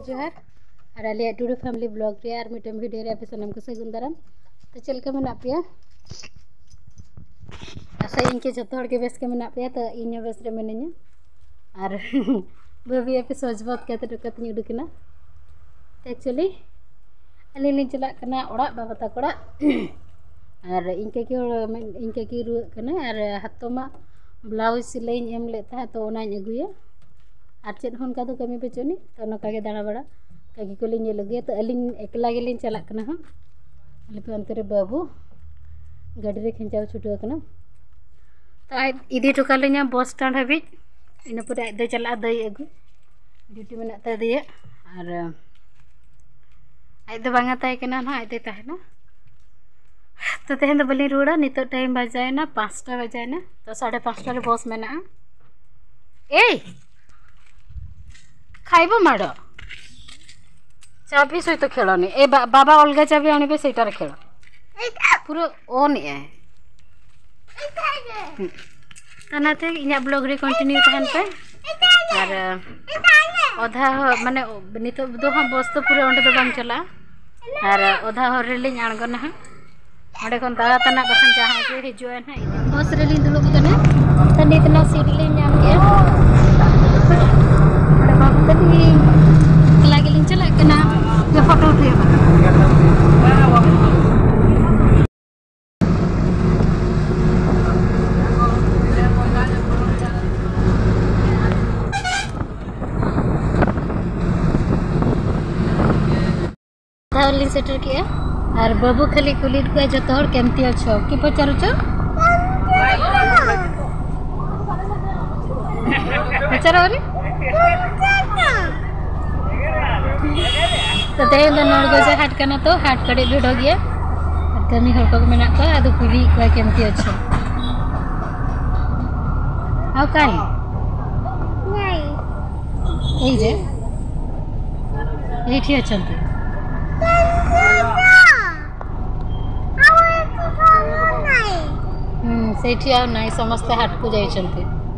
जोहार और Alia to do family blog रे और मिटम वीडियो रे आपे सनम को सगुन दाराम तो चलका मेना पेया आशा इनके जतो हड़ के बेस के मेना पेया तो इन बेस रे मेनेኛ और बबी आपे सोजबत कते डकत उडुकना एक्चुअली अली लिन चला कना ओड़ा बाबा तकोड़ा और इनके की रुआ कना और हाथोमा ब्लाउज सिलाई एम लेता तो ओनाñ अगुया और चेद होन का तो कमी बचोनी तो नका के दाड़ा बड़ा काकी को लिन लगे तो अली एकला के लिन चला कना हम अली पे अंतरे बाबू गाड़ी रे खिंचाव छुटो कना तो आज इदी टुका लिया बस स्टैंड हाबी इन पर दे चला दई अगु ड्यूटी में ता दिए और आज दो बांगा ताय कना ना आज दे ताहेना तो तेहन तो बली रुड़ा नितो टाइम बजायना 5टा बजायना तो 5:30 रे बस मेना ए खाइबो माडो चाबी सहित खेलनी ए बाबा अलगा चाबी आनिबे सेटार खेल पूरा ओन ए तनाते इना ब्लॉग रे कंटिन्यू तहन पे और ओधा माने नितो दो हम बस तो पूरा ओंडे तो बांग चला और ओधा हर रे लिन आणगोना हा ओंडे कोन दादा तना बखन जहां के हिजुआ ना बस रे लिन दुलुब कने तनी इतना सीट लिन नाम के ओंडे बाबू कनी लागे लिन चला कना ये फोटो उठिए धावली सेटर किया और बाबू खाली कुलीट को जतो हर केमती अच्छो की पचारो छ पचारो रे तो ते नड़गजा हाट कना तो हाट कड़े भिड़ गया और कमी हर को मेना का आदो कुली को केमती अच्छो हाउ काई नहीं ए जे एठी अछंती सेठी आ नहीं समस्ते हाट को जाइछंती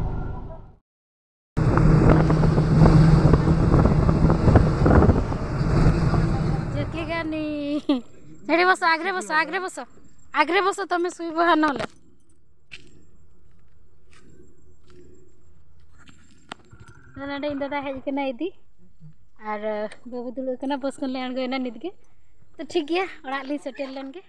जकेगानी हेडी बस आगरे बस तमे सुइबो हानले नडे इन दादा हेज कना इदी और बाबू दुलु कना बस कोन ले आणगोना नित के तो ठीक गया ओड़ा ली सेटल लन के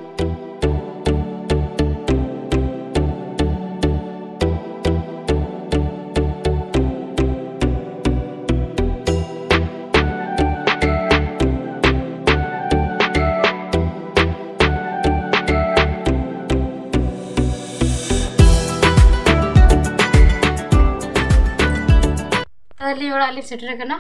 अली ओड़ा ली सेटर कना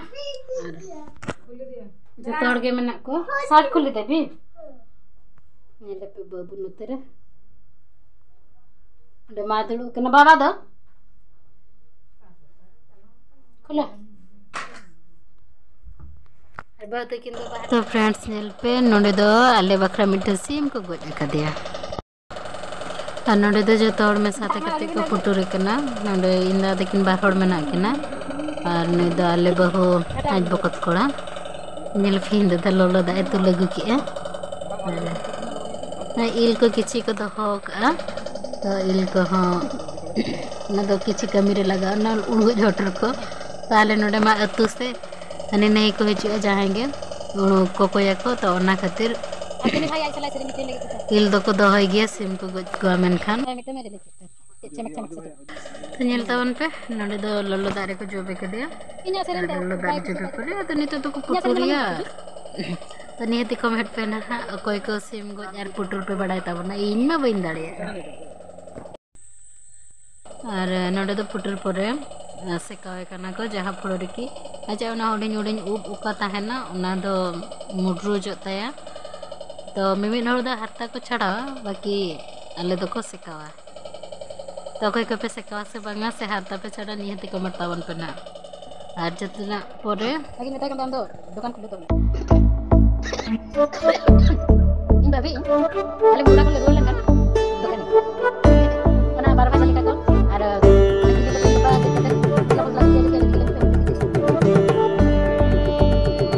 जतो हड़ के मेना को साट खुली देबी नेले पे बाबू नतरे अंडे मा दुलु कना बाबा दो खुला अरे बहुत किन दो तो फ्रेंड्स नेल पे नोडे दो आले बखरा मिठा सीम को गोज का दिया और नोडे दो जतो हड़ में साथे कते को फोटो रे कना नोडे इंदा देकिन बार हड़ मेना केना और नई दो आले बहु आज बकत कोड़ा नील फिन दो लोलो दा तो लगु के ना इल को किछि को दो का तो इल को हां ना दो किछि कमी रे लगा ना उड़गु होटर को ताले नोडे मा अतु से अने नहीं को हिजु जाहेंगे उड़ो को कोया को तो ओना खातिर इल दो को दो होय गया सिम को गज को मेन खान तो नेल तवन पे नडे दो लल्लो दारे को जोबे के दिया लल्लो दारे जोबे करे तो नितो तो को पुटुरिया तो निहति कमेंट पे ना कोई को सिम गो यार पुटुर पे बड़ाय ताबना इन में बइन दाड़े और नडे दो पुटुर परे सेकावे कना को जहां फ्लोर की अच्छा ओना हुडिन हुडिन उब उका ताहेना ओना दो मुड्रू जोताया तो मिमिन हर दा हाथा को छड़ा बाकी आले दो को सेकावा तो कोई को पे सेकावा से बांगा से हाथा पे छड़ा निहति को मरतावन पे ना और जतना परे आगे नेता के दो दुकान खुले तो इन बाबी आले बुड़ा को ले गोल लगा दुकान ओना 12 बजे का को और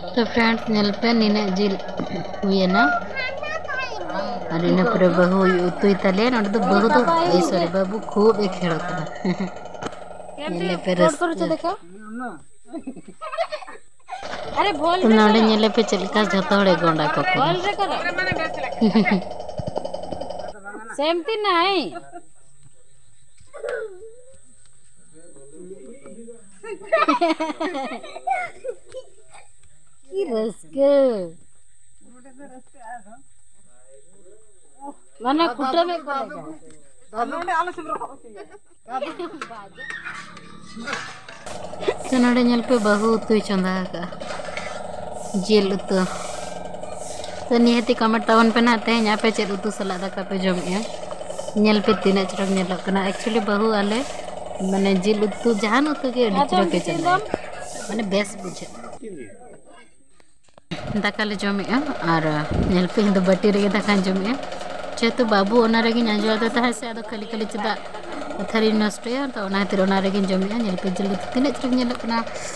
तो फ्रेंड्स नेल पे नीने जिल हुए ना और इन पर बहु उतुई तले न तो बहु तो सॉरी बाबू खूब एक खेल करा नेले पे रस देखो अरे बोल तो नडे नेले पे चलका जतो हड़े गोंडा को बोल रे करो सेमती नहीं की रसके माने कुटा में करेगा नडे आलो से तो नडे नेल पे बहु उतुई चंदा का जेल उतु तो निहती कमेंट टाउन पे ना ते यहाँ पे चेद उतु सला दाका पे जम नेल पे तीना चरक नेल कना एक्चुअली बहु आले माने जिल उतु जहान उतु के चरक के चंदा माने बेस बुझे दाका ले जमे और नेल पे हिंदो बटी रे दाका जमे जेतु बाबू ओना रेगी आंजोदा ता से आदो खाली खाली चदा थारी नष्ट है तो ओना तीर ओना रेगी जमे नेल पे जिल तीना चरक नेल कना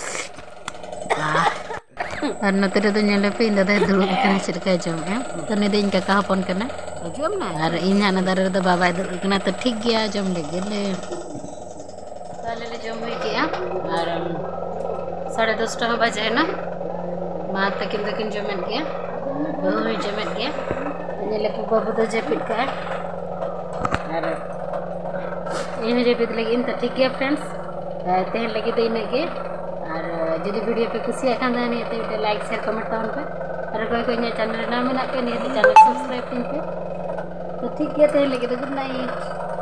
और नते रे दो नेल पे इंदा दे दुलु कना चिरका जमे तो ने दिन का हपन कना जम ना और इन हाना दारे रे दो बाबा दुलु कना तो ठीक गया जम ले गेले ताले ले जम हुई गया और 10:30 टाइम बजे ना मां तकिन तकिन जमेन गया बहु ही जमेन गया नेले पे बाबू तो जेपिट का और इन जेपिट लगी तो ठीक गया फ्रेंड्स तेहन लगी तो इन के और जदि वीडियो पे खुशी आखान दानी तो लाइक शेयर कमेंट ताउन पे और कोई कोई चैनल ना में ना पे नहीं चैनल सब्सक्राइब पे तो ठीक गया तेहन लगी तो गुड नाइट।